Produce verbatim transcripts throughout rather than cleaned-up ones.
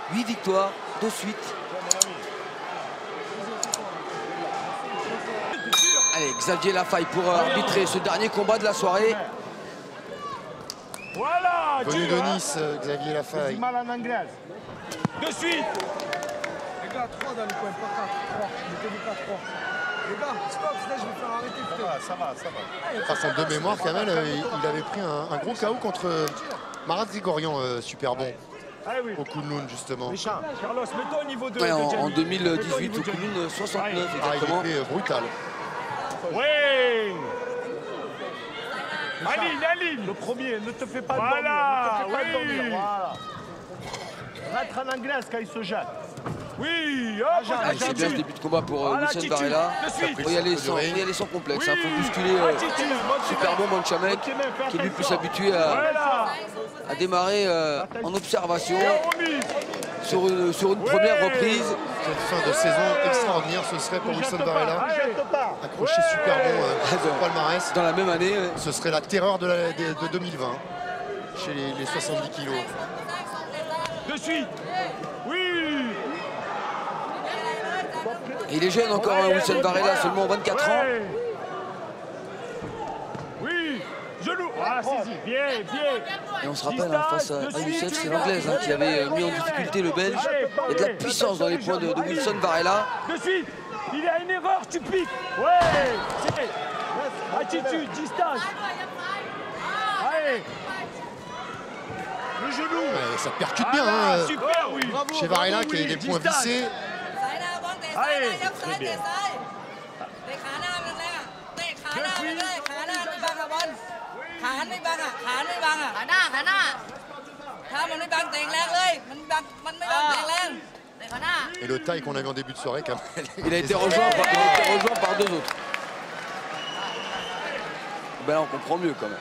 huit victoires de suite. Allez, Xavier Lafaille pour arbitrer ce dernier combat de la soirée. Voilà, venu de Nice, Xavier Lafaille. mal en anglaise. De suite. Les gars, trois dans le coin, pas quatre. trois. Mettez-vous pas trois. Les gars, stop, là, je vais faire arrêter. Ça va, ça va, ça va. Face en de mémoire, Kamel, il, il avait pris un, un gros K O contre Marat Grigorian, euh, super bon. Ah oui. Au Kunlun, justement. Méchant. Carlos, mets-toi au niveau de. Ouais, de en, Gianni. en deux mille dix-huit, Mets-toi au niveau de Kunlun soixante-neuf, Ah, exactement. il était brutal. Oui. Aline, Aline. Le premier, ne te fais pas Voilà, dormir. Ne te fais pas oui. dormir. Voilà. Rentre en anglaise quand il se jette. Oui, hop, Ah, c'est bien ce début de combat pour euh, Voilà, Lucien Titi, Varela. de suite. Il faut y aller sans, faut y aller sans complexe. Il faut bousculer euh, Attitude, super bon Manchamek, qui est lui plus habitué à, Voilà. à démarrer euh, en observation Et remise. sur une, sur une première reprise. Cette fin de saison extraordinaire, ce serait pour Ne Wilson jette pas, Varela. ne jette pas. Accroché super bon euh, sur le palmarès. Dans la même année, euh, Ce serait la terreur de, la- de- de deux mille vingt, chez les, les soixante-dix kilos. De suite. Oui. il est jeune encore, hein, Wilson Varela, seulement vingt-quatre ans. Ouais. Oui. Genou. Ah, saisi. Bien, bien. Et on se rappelle, hein, face à, à Youssef, c'est l'anglaise hein, qui avait euh, mis en difficulté le Belge. Il y a de la puissance dans les points de, de Wilson Varela. De suite. Il y a une erreur, tu piques. Ouais. C'est attitude, distance. Allez. Le genou. Ouais, ça percute bien Ah, hein, super, oui. Bravo, chez Varela, bravo, qui a oui, des points distance. vissés. Allez, très bien. Et le taille qu'on avait en début de soirée, Kamel. Il a été rejoint par, il a été rejoint par deux autres. Ben là, on comprend mieux quand même.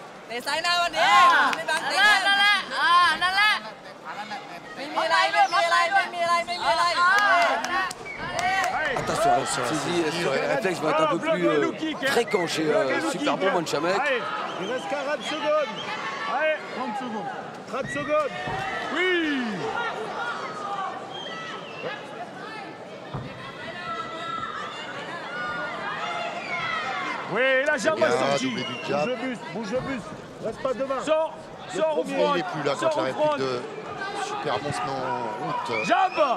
Attention, saisie, saisie, le ouais. réflexe va être un peu plus euh, fréquent chez euh, Super Bon Manchamek. Allez, il reste quarante secondes. Allez, trente secondes. trente secondes. Oui. Oui, la jambe bien, a sorti. doublé du Bouge jab. le buste, bouge le buste. Reste pas devant. Sors, sors au Mais front. il n'est plus là Sors quand la au réplique front. de Super Bon se met en route. Jambe.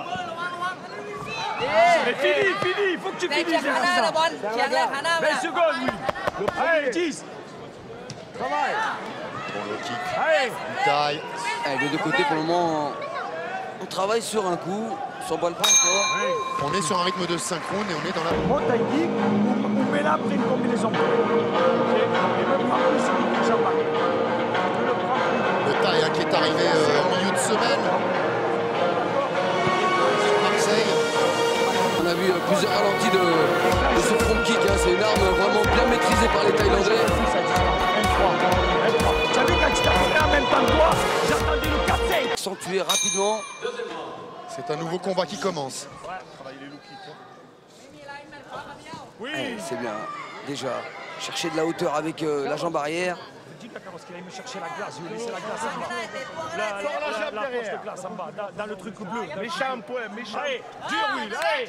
C'est fini, fini. Il faut que tu finisses. vingt secondes, oui. Le premier, dix. Travail. Bon, le kick, Allez. il taille. Allez, les deux côtés, pour le moment, on travaille sur un coup. Sur balle pas encore. On est sur un rythme de synchrone et on est dans la... Monte un kick ou mets-la après une combinaison. Et le prends plus sur une jambe. Le prends. Le taille hein, qui est arrivé euh, en milieu de semaine. Sur Marseille. On a vu euh, plusieurs ralentis de, de ce front kick. Hein. C'est une arme vraiment bien maîtrisée par les Thaïlandais. Tu as vu quand tu t'as fait en même temps que toi, j'attendais le quatre cinq. Accentué rapidement. C'est un nouveau combat qui commence. Oui. Allez, c'est bien. Déjà, chercher de la hauteur avec euh, la jambe arrière. Dis à Carlos qu'il aille me chercher la glace, je vais laisser la glace en bas. La, la, la, la, la poche de glace en bas, dans, dans le truc bleu. Méchant, point, méchant. Allez, dur, oui, allez.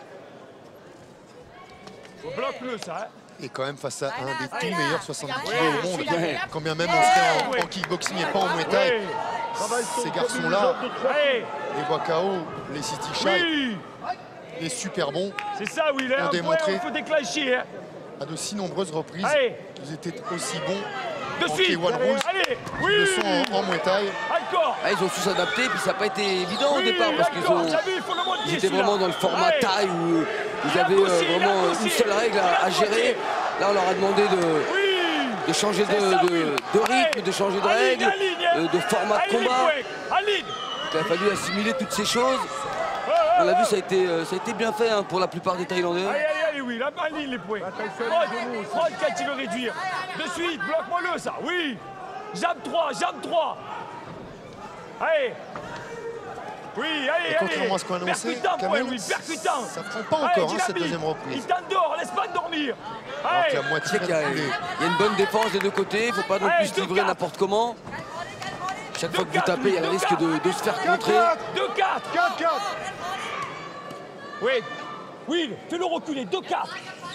Bloque-le, ça, hein. Et quand même face à un des tout meilleurs soixante-dix kilos au monde. Quand bien même on serait en, en kickboxing et pas en Muay Thai. Ces garçons-là, Allez. les Wakao, les City Shy, Oui. les super bons, C'est ça, oui, là, ont un démontré. point, il faut déclencher, hein. à de si nombreuses reprises, Allez. ils étaient aussi bons De en suite. K one Rules Allez, qu'ils oui. le sont en, en Muay Thai. Encore. Ah, ils ont su s'adapter, puis ça n'a pas été évident au Oui, départ parce qu'ils encore. ont, T'as vu, il faut le montrer, ils étaient celui-là. vraiment dans le format Allez. taille où euh, ils Il a avaient euh, poussé, il a vraiment poussé. une seule règle à, à gérer. Là, on leur a demandé de, Oui. de changer de, C'est ça, de- oui. de rythme, Allez. de changer de Aline, règle, Aline, hein. euh, de format de Aline, les combat. points. Aline. Il a fallu assimiler toutes ces choses. On l'a vu, ça a été, euh, ça a été bien fait hein, pour la plupart des Thaïlandais. Allez, allez, allez, oui, là, Aline, les points. Fraude, fraude quand il veut réduire. De suite, bloque-moi-le, ça, oui. Jambe trois, jambe trois. Allez. Oui, allez, Et contrairement allez. à ce qu'on a annoncé, Percutant, Kamel, point, oui, percutant. ça prend pas Allez, encore hein, cette dynamique. deuxième reprise. Il t'endort, laisse pas dormir. Alors Allez. qu'il y a moitié Il y a, reculé. il y a une bonne défense des deux côtés, il ne faut pas non Allez, plus se deux, livrer quatre. n'importe comment. Chaque fois que vous tapez, il y a le risque de, de se faire contrer. deux quatre. quatre quatre. Oui. Will, fais-le reculer. deux quatre.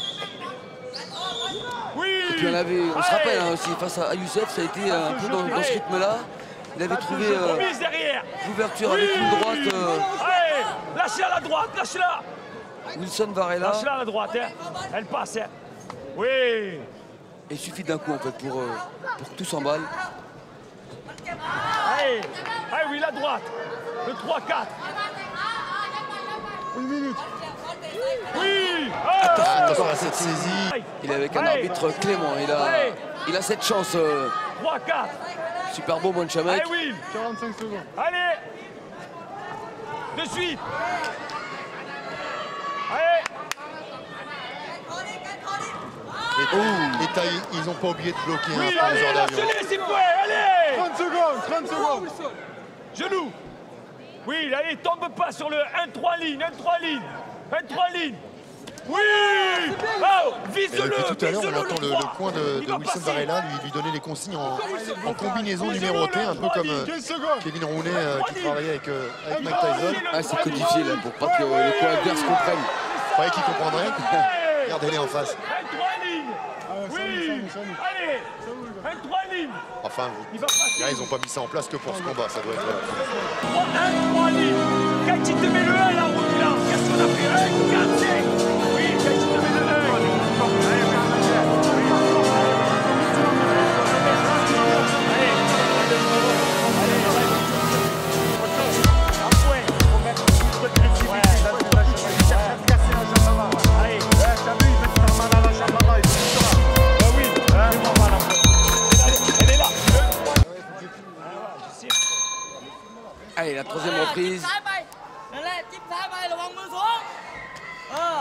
Oui. Et puis on, avait, on se Allez. rappelle hein, aussi, face à Youssef, ça a été un peu dans, dans ce rythme-là. Il avait trouvé euh, Remise derrière. l'ouverture avec une droite. Euh, Allez, lâchez-la à la droite, lâchez-la. Wilson Varela. Lâchez-la à la droite, hein. Elle passe, hein. Oui. Il suffit d'un coup en fait pour, euh, pour que tout s'emballe. Allez, allez, oui, la droite. Le trois quatre. Une minute. Oui. Ah, attention à cette saisie. Il est avec un Allez. arbitre clément. Il a, Allez. il a cette chance. Euh, trois quatre. super beau Bonchamek. Allez, Will. quarante-cinq secondes. Allez. De suite. Allez. Les, les tailles, ils n'ont pas oublié de bloquer Oui, un peu les allez, heures d'avion. lâchez-les, s'il vous plaît. Allez. trente secondes, trente secondes. Genou. Oui, allez, tombe pas sur le un trois lignes, un trois lignes. un trois lignes. Oui. Oh, Et vise-le, depuis tout à l'heure, on vise-le, entend le, trois. le coin de, Il de va Wilson passer. Varela lui, lui donner les consignes en, en combinaison numérotée, un peu comme euh, quinze secondes. Kevin Rooney euh, qui travaillait avec, euh, avec Mike Tyson. Ah, c'est codifié là pour pas que le coin adverse comprenne. Vous croyez qu'il comprendrait? Hey. Regardez-les en face. un trois lignes. ça Oui. nous, ça nous. Allez. un trois lignes. Enfin, vous, Il va passer. là, ils n'ont pas mis ça en place que pour ce combat, ça doit être... euh, un trois lignes. Quand il te met le un, la route là, qu'est-ce qu'on a fait? un quatre cinq. Oui, quand il te met le un. Allez, la troisième reprise. นั่นแหละจิ๊บซ้ายไประวังมือสองเออ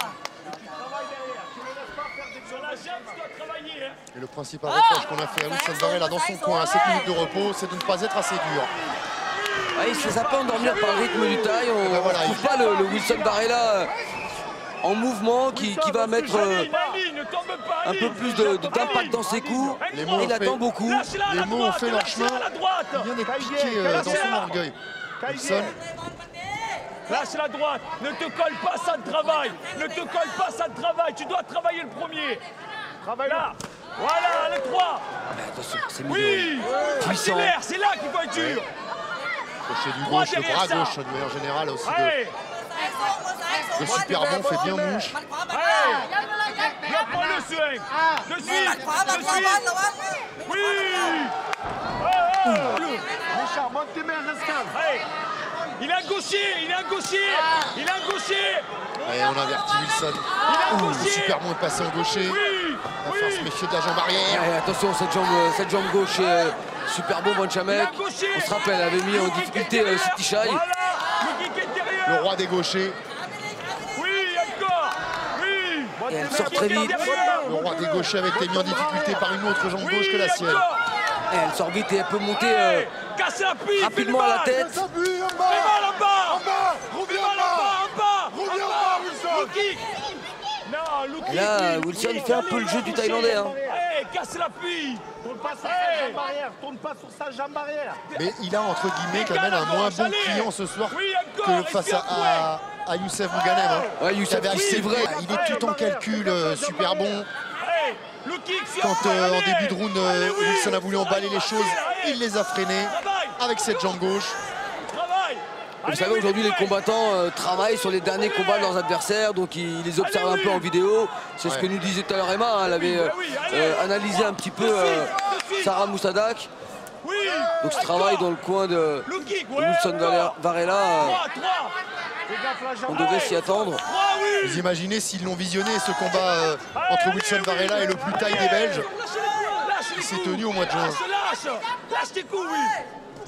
Sur la jambe, tu dois travailler. Hein. Et le principal reproche qu'on a fait à Wilson Varela dans son coin à sept minutes de repos, c'est de ne pas être assez dur. Ah, il se fait un peu endormir par le rythme du taille. On ne ben voilà, trouve il- pas le, le Wilson Varela euh, en mouvement qui, qui va mettre euh, Allez, ne tombe pas, un allez. peu plus de- de- d'impact dans ses coups. Les mots Il ont attend fait- beaucoup. Lâche-la à Les la mots ont droite, fait leur lâche-la chemin. à la droite. Il vient d'être piqué euh, dans son orgueil. Wilson, Lâche la droite, ne te colle pas, ça de travail. Ne te colle pas, ça de travail. Tu dois travailler le premier. Travaille là. Voilà, le trois. Mais attention, c'est mignon. Oui. Puissant. Accélère, c'est là qu'il faut être dur. crochet du Droit gauche, le derrière bras ça. gauche de manière générale aussi. De, Allez, le super bon fait bien mouche. allez. Bloque-moi le swing. De หมัด suite, ขวาหมัด de ขวาบอล suite. ระวัง Oui. Oh, oh. Richard, monte tes mains, escale. Allez. Il a un gaucher, il a un gaucher. Il a un gaucher. Et on avertit Wilson. Il a un Ouh, le gaucher. super bon est passé en gaucher. Oui, Il va falloir se oui. méfier de la jambe arrière. Allez, attention, cette jambe, euh, cette jambe gauche, euh, super beau Bonchamek. On se rappelle, avait mis en difficulté euh, City Shai. Voilà, le kick intérieur. Le roi des gauchers. Oui, encore. Oui. Et elle sort très vite. Le roi des gauchers avait été mis en difficulté par une autre jambe Oui, gauche que la sienne. encore. Et elle sort vite et elle peut monter euh, Allez, casse l'appui, rapidement à la tête. S'appuie en Fais bas. mal en bas. En bas. Fais Reviens mal en en bas. bas, en bas. Reviens en en bas. bas, Wilson. Le kick. Non, le kick. Et là, oui. Wilson Oui, fait un allez, peu le jeu du toucher. Thaïlandais, hein. Hey, casse l'appui. Tourne pas sur sa Hey. jambe arrière. Tourne pas sur sa jambe arrière. Mais il a entre guillemets quand même un moins bon client ce soir Oui, encore. que face à, à, à Youssef Mouganem. Hein. Ouais, Youssef, Qui avait- oui, c'est vrai, oui. il est tout en calcul, euh, super bon. Hey, le kick, c'est Quand encore, euh, en allez. début de round, euh, Allez, oui. Wilson a voulu emballer les choses, Allez, il les a freinés Travaille. avec cette jambe gauche. Travaille. Vous Allez, savez, oui, aujourd'hui, les ouais. combattants euh, travaillent sur les derniers combats de leurs adversaires, donc ils les observent Allez, un peu oui. en vidéo. C'est ce Ouais. que nous disait tout à l'heure Emma. hein. Elle avait euh, Oui, oui, allez. euh, analysé un petit peu De suite, euh, de suite. Sarah Moussadak. Oui. Donc ce Encore. travail dans le coin de, Le kick, de ouais. Wilson encore. Varela, euh, trois, trois. Fais gaffe la on jambe. devait s'y attendre. trois, oui. Vous imaginez s'ils l'ont visionné, ce combat euh, entre Allez, Wilson oui. Varela et le plus taille des Belges. Lâche les s'est coups. tenu au mois de juin. Lâche, lâche. Lâche tes coups, oui.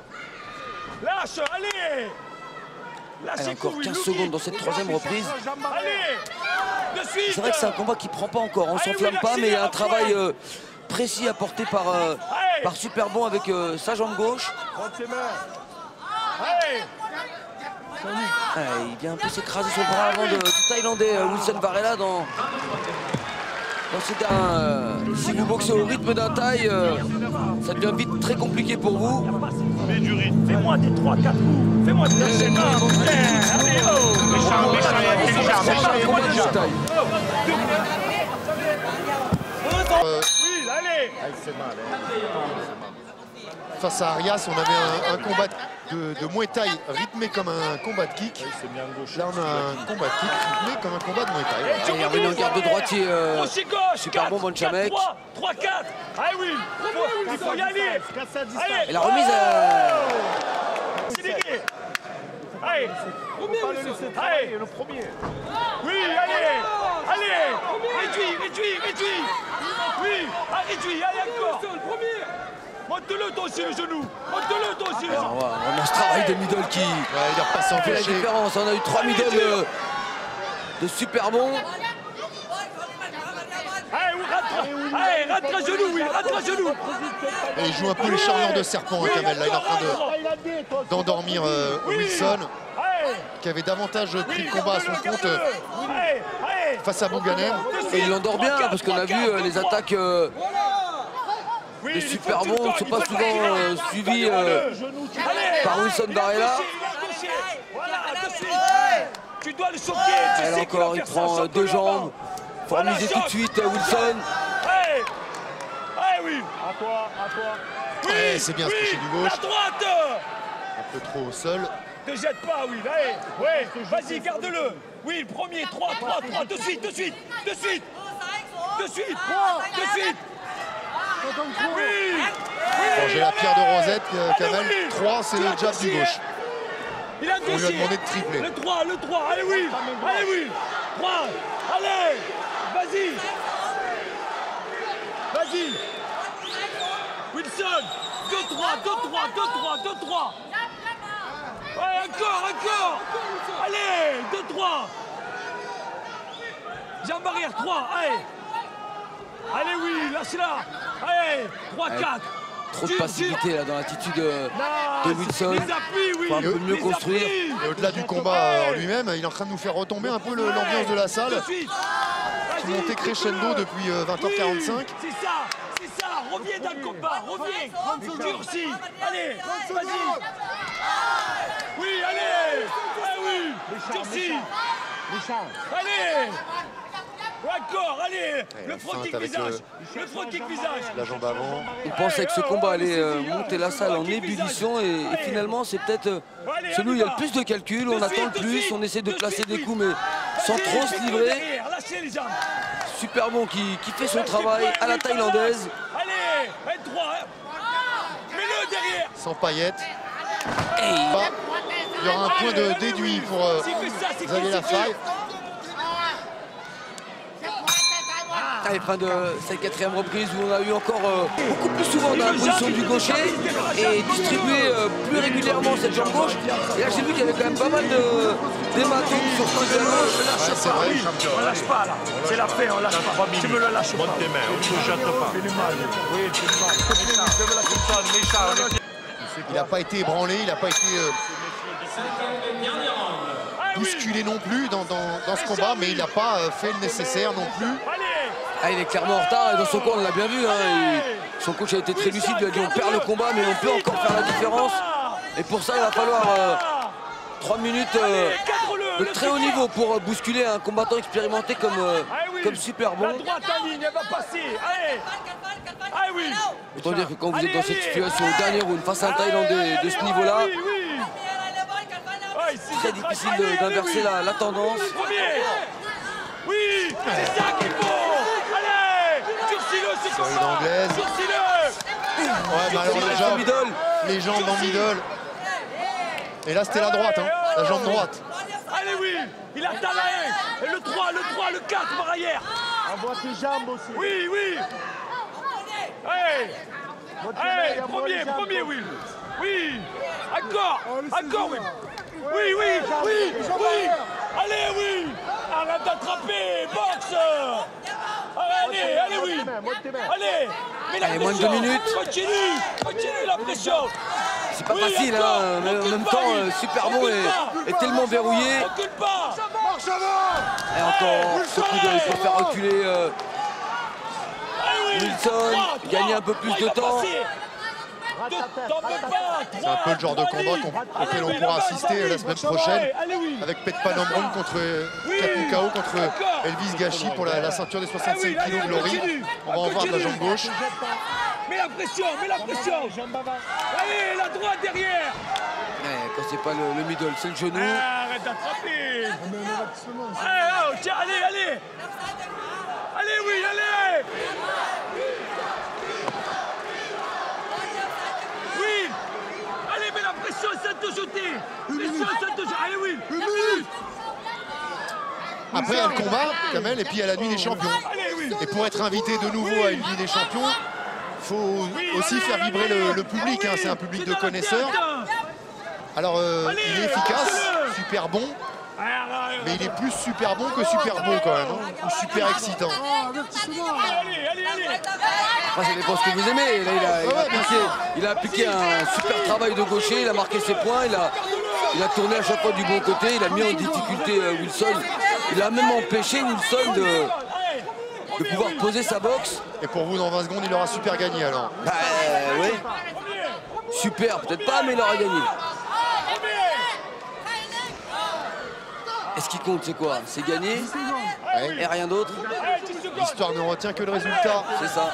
Lâche, allez. Lâche Allez, tes encore coups, oui. quinze Le secondes kick. dans cette troisième reprise. Allez. De suite. C'est vrai que c'est un combat qui prend pas encore, on Allez, s'enflamme oui, pas, mais il y a un accélère, travail ouais. euh, précis apporté par, euh, Allez. par Super Bon avec euh, sa jambe gauche. Monte tes mains. Allez. Ah, il vient un peu s'écraser sur le bras avant de, du Thaïlandais euh, Wilson Varela dans, dans ce terrain. Euh, si vous boxez au rythme d'un Thaï, euh, ça devient vite très compliqué pour vous. du rythme. Fais-moi des trois quatre coups. Fais-moi des enchaînements, mon frère. Allez, oh. Méchant, méchant et intelligent, méchant et intelligent. Euh, Oui, allez. face à Arias, on avait un, un combat de, de Muay Thai rythmé comme un combat de kick. Là, on a un combat de kick rythmé comme un combat de Muay Thai. Voilà. Ah, il est revenu en garde de droitier. Euh, Crochet gauche. super bon, Bonchamek. trois quatre. Ah oui, il faut y aller. Allez. Et la remise à... C'est dégué. Allez. Allez. Le premier. Oui, allez. Allez. Réduis, réduis, réduis. Oui, ah, réduis, allez encore. Monte-le toi aussi le genou. Monte-le toi aussi le Alors, genou. voilà, vraiment ce travail de middle qui Ouais, il est repassé en fait la fléché. différence. On a eu trois middle de, de super bons. Allez, rentre. Allez, rentre à genoux, oui, rentre à genoux. Et il joue un peu les charmeurs de serpent, hein, Kamel. Là, il est en train de- d'endormir euh, Wilson, Allez. qui avait davantage pris le combat à son compte euh, Allez, allez. face à Bouganem. Et il l'endort bien parce qu'on a vu euh, les attaques euh, Oui, des il super faut que tu bons le ne sont donnes, pas il faut souvent que tu euh, le donnes. suivis euh, Allez. par Wilson Il a Barrella. touché, il a touché. Voilà, de suite. Tu dois le choquer. Tu Elle sais qu'il encore, va il faire ça, prend euh, choque-le deux là-bas. jambes. Faut Voilà, miser tout choque. de suite euh, Wilson. Allez. Allez, oui. À toi, à toi. Oui, Ouais, c'est bien ce oui. crochet du gauche. La droite. Un peu trop au sol. Ne jette pas, oui. Allez. Ouais. Vas-y, garde-le. Oui, le premier. trois, trois, trois. De suite, de suite. De suite. De suite. De suite. Oui. Bon, j'ai la pierre de Rosette, euh, Kamel. trois, c'est le jab du gauche. Il a On lui a dossier. demandé de tripler. Le trois, le trois. Allez, oui. Allez, oui. trois. Allez. Vas-y. Vas-y. Wilson. deux trois, deux trois, deux trois, deux trois. Ouais, encore, encore. Allez, deux trois. Jambe arrière, trois. Allez. Allez, oui, lâche-la. Allez, trois quatre. Trop de passivité là dans l'attitude euh, de Wilson. Les appuis, oui. Faut un peu mieux Les construire. appuis. Et au-delà du combat euh, en lui-même, il est en train de nous faire retomber un peu le- l'ambiance de la salle. De suite. Qui Vas-y, montait crescendo coupe-le. depuis euh, vingt heures quarante-cinq. Oui, c'est ça, c'est ça. Reviens dans le combat, reviens. Durcis. Allez, vas-y. Oui, allez. Ah oui, durcis. Allez. Encore, allez. Le front feinte kick avec visage. le- Le front kick visage. La jambe avant. Il pensait que ce combat allait euh, monter la salle en ébullition et, et finalement c'est peut-être euh, celui où il y a le plus de calculs, on attend le plus, on essaie de placer des coups mais sans trop se livrer. Lâchez les jambes. Super bon qui, qui fait son travail à la thaïlandaise. Allez, vingt-trois. Mets-le derrière. Sans paillettes. Et il- Bah, il y aura un point de déduit pour euh, S'il fait ça, c'est Xavier qu'il Lafaille. Allez, fin de cette quatrième reprise où on a eu encore euh, beaucoup plus souvent dans la position du gaucher et distribué euh, plus régulièrement cette jambe gauche. Et là j'ai vu qu'il y avait quand même pas mal de d'hématomes sur ce côté gauche. Ouais, c'est vrai. On lâche pas là. C'est la fin, on lâche pas. Tu me le lâches pas. Monte tes mains, on ne se jette pas. Oui, tu me lâches. Il n'a pas été ébranlé, il n'a pas été euh, bousculé non plus dans, dans- dans ce combat, mais il n'a pas euh, fait le nécessaire non plus. Allez. Ah, il est clairement en retard et dans son coin on l'a bien vu. Hein, il- son coach a été très lucide, il a dit on perd le combat mais on peut encore faire la différence. Et pour ça il va falloir euh, trois minutes euh, de très haut niveau pour euh, bousculer un combattant expérimenté comme, euh, comme super bon. La droite en ligne, elle va passer. Allez. Ah oui. Autant dire que quand vous êtes dans cette situation au dernier round face à un Thaïlandais de ce niveau-là, Oui, oui. Ouais, c'est très difficile de- d'inverser la, la tendance. Premier. Oui, c'est ça qu'il faut. Allez, durcis-le ce Série combat. d'anglaise. Durcis-le. Ouais, mais alors les Le jambes, middle. les jambes en middle. Et là, c'était la droite, hein, la jambe droite. Allez, oui, il attend la un. Et le trois, le trois, le quatre par arrière. Envoie tes jambes aussi. Oui, oui. Allez. Allez, premier, premier, oui. Oui. Encore, encore, oui. Oui, oui, oui, oui. Allez, oui. Arrête d'attraper, boxe. Allez, allez, oui. Allez, mets la Allez, moins de pression. deux minutes. Continue, continue la pression. C'est pas Oui, facile, encore. hein, mais en Recule même pas, temps, oui. euh, super bon Recule est, pas. est tellement verrouillé. Recule pas. Et encore ce coup d'œil pour faire reculer euh, Allez, oui. Wilson, Trois, gagner trois. un peu plus Trois, de il va temps. passer. T'en peux pas. C'est un peu le genre de combat qu'on- auquel on pourra assister la semaine prochaine avec Pet Panambron contre Kapukao contre Elvis Gachi pour la, la ceinture des soixante-cinq kilos Glory. On va en voir de la jambe gauche. Mets la pression, mets la pression. Allez, la droite derrière. Ouais, quand c'est pas le, le middle, c'est le genou. Ah, arrête d'attraper. Allez, oh, tiens, allez, allez. Allez, oui, allez. Oui. Allez, mets la pression, ça te jeter. Pression, ça te jeter. Allez, oui. Après, il y a le combat, Kamel, et puis il y a la nuit des champions. Et pour être invité de nouveau à une nuit des champions, il faut aussi faire vibrer le, le public. Hein. C'est un public de connaisseurs. Alors, euh, il est efficace, super bon, mais il est plus super bon que super beau quand même, hein, ou super excitant. Allez, allez, allez. Après, ça dépend ce que vous aimez. Là, il, a, il, a appliqué, il a appliqué un super travail de gaucher, il a marqué ses points, il a, il a tourné à chaque fois du bon côté, il a mis en difficulté euh, Wilson. Il a même empêché Wilson de, de pouvoir poser sa boxe. Et pour vous, dans vingt secondes, il aura super gagné alors. Bah euh, oui. Super, peut-être pas, mais il aura gagné. Et ce qui compte, c'est quoi? C'est gagner Ouais. et rien d'autre. L'histoire ne retient que le résultat. C'est ça.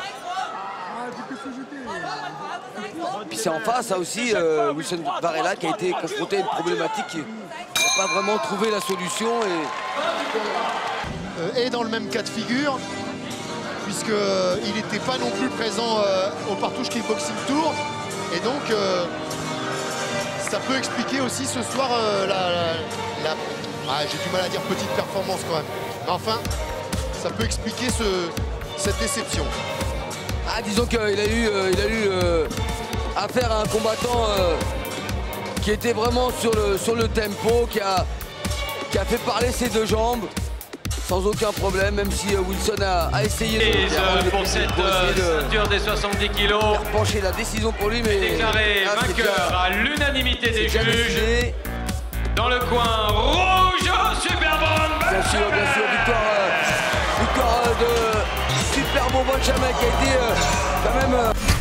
Puis c'est en face, ça aussi, euh, Wilson Varela qui a été confronté à une problématique qui n'a pas vraiment trouvé la solution. Et... Euh, et dans le même cas de figure, puisqu'il euh, n'était pas non plus présent euh, au Partouche Kickboxing Tour. Et donc, euh, ça peut expliquer aussi ce soir euh, la... la, la ah, j'ai du mal à dire petite performance quand même. Mais enfin, ça peut expliquer ce, cette déception. Ah, disons qu'il a eu, euh, il a eu euh, affaire à un combattant euh, qui était vraiment sur le, sur le tempo, qui a, qui a fait parler ses deux jambes sans aucun problème, même si euh, Wilson a, a essayé Et de faire pour cette euh, ceinture des soixante-dix kilos, faire pencher la décision pour lui, mais déclaré là, c'est vainqueur déjà- à l'unanimité des c'est déjà juges. décidé. Dans le coin rouge, Superbon Bien sûr, bien sûr, victoire, euh, victoire euh, de Superbon Benjamin qui a été euh, quand même... euh,